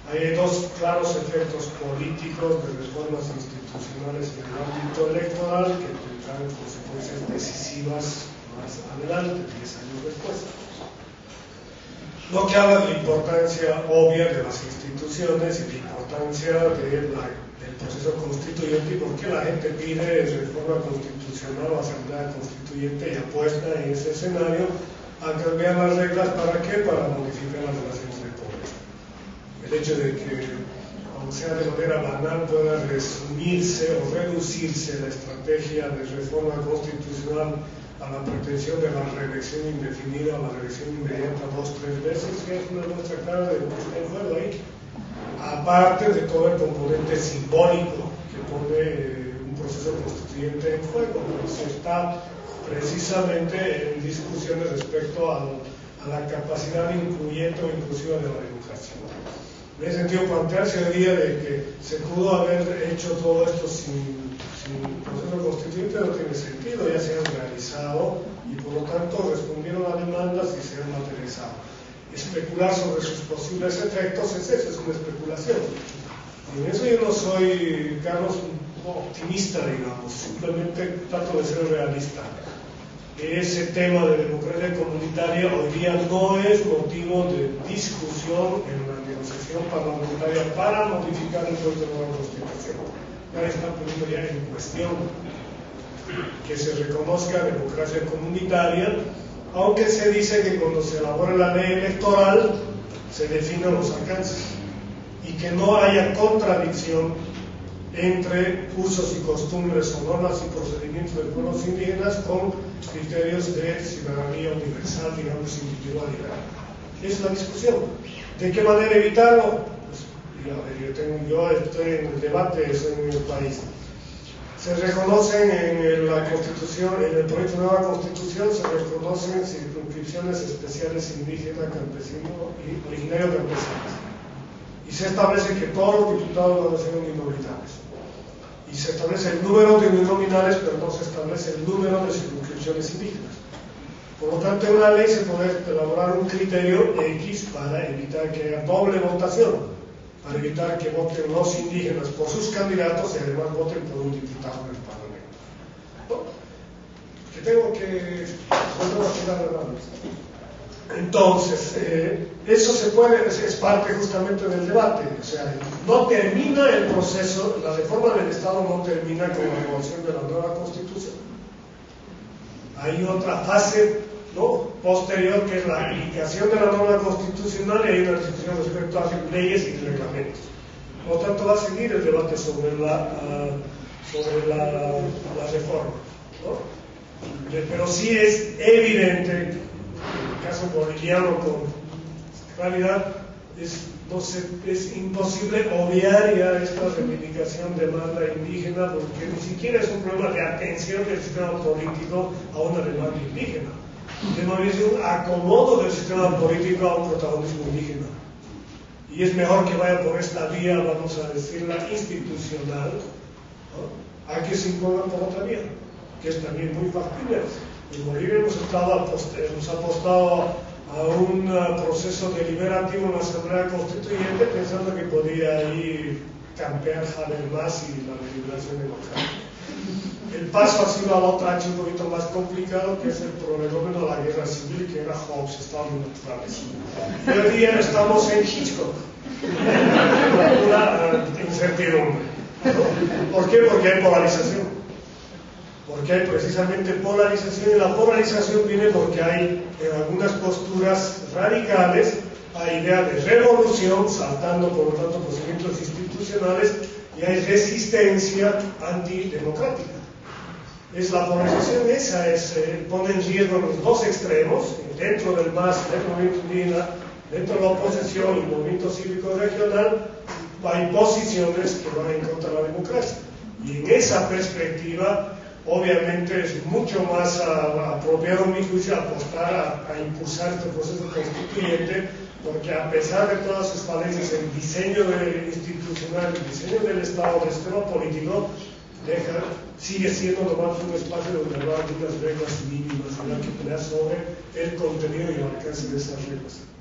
Hay dos claros efectos políticos de reformas institucionales en el ámbito electoral que tendrán consecuencias decisivas más adelante, 10 años después. Lo que habla de la importancia obvia de las instituciones y la importancia del proceso constituyente y por qué la gente pide reforma constitucional o asamblea constituyente y apuesta en ese escenario a cambiar las reglas. ¿Para qué? Para modificar las relaciones de poder. El hecho de que, aunque sea de manera banal, pueda resumirse o reducirse la estrategia de reforma constitucional a la pretensión de la reelección indefinida o la reelección inmediata 2 o 3 veces, que es una muestra clara de lo que está en juego ahí. Aparte de todo el componente simbólico que pone un proceso constituyente en juego, se está precisamente en discusiones respecto a la capacidad incluyente o inclusiva de la democracia. En ese sentido, plantearse hoy día de que se pudo haber hecho todo esto sin proceso constituyente no tiene sentido, ya se han realizado y por lo tanto respondieron a demandas y se han materializado. Especular sobre sus posibles efectos es eso, es una especulación. Y en eso yo no soy, Carlos, un optimista, digamos, simplemente trato de ser realista. Ese tema de democracia comunitaria hoy día no es motivo de discusión en la negociación parlamentaria para modificar el proyecto de nueva constitución. Ya está poniendo ya en cuestión que se reconozca democracia comunitaria, aunque se dice que cuando se elabore la ley electoral se definan los alcances y que no haya contradicción entre usos y costumbres o normas y procedimientos de pueblos indígenas con criterios de ciudadanía universal, digamos, individualidad. Es la discusión. ¿De qué manera evitarlo? Pues, yo estoy en el debate, soy en el país. Se reconocen en la Constitución, en el proyecto de nueva Constitución, se reconocen circunscripciones especiales indígena, campesino y originario campesinos. Y se establece que todos los diputados van a ser uninominales. Y se establece el número de uninominales, pero no se establece el número de circunscripciones indígenas. Por lo tanto, en la ley se puede elaborar un criterio X para evitar que haya doble votación, para evitar que voten los indígenas por sus candidatos y además voten por un diputado en el Parlamento. ¿No? Que tengo que entonces, eso se puede, es parte justamente del debate, o sea, no termina el proceso, la reforma del Estado no termina con la aprobación de la nueva Constitución. Hay otra fase, ¿no?, posterior, que es la aplicación de la norma constitucional, y hay una discusión respecto a leyes y reglamentos. Por lo tanto, va a seguir el debate sobre la reforma, ¿no? Pero sí es evidente, en el caso boliviano con claridad, es imposible obviar ya esta reivindicación de demanda indígena, porque ni siquiera es un problema de atención del sistema político a una demanda indígena. Es un acomodo del sistema político a un protagonismo indígena. Y es mejor que vaya por esta vía, vamos a decirla, institucional, ¿no?, a que se imponga por otra vía, que es también muy factible. En Bolivia hemos apostado a un proceso deliberativo en la Asamblea Constituyente pensando que podía ahí campear Habermas y la deliberación democrática. El paso ha sido a la otra un poquito más complicado, que es el fenómeno de la guerra civil, que era Hobbes, Estado naturales. Y hoy día estamos en Hitchcock, una incertidumbre. ¿Por qué? Porque hay polarización. Porque hay precisamente polarización, y la polarización viene porque hay en algunas posturas radicales a idea de revolución, saltando por lo tanto procedimientos institucionales, y hay resistencia antidemocrática. Es la polarización esa, pone en riesgo los dos extremos, dentro del MAS, del movimiento indígena, dentro de la oposición y el movimiento cívico regional, hay posiciones que van en contra de la democracia. Y en esa perspectiva, obviamente es mucho más apropiado, en mi juicio, apostar a impulsar este proceso constituyente, porque a pesar de todas sus falencias en diseño institucional, en diseño del Estado, del sistema político, sigue siendo nomás un espacio donde va a haber unas reglas mínimas, que pelear sobre el contenido y el alcance de esas reglas.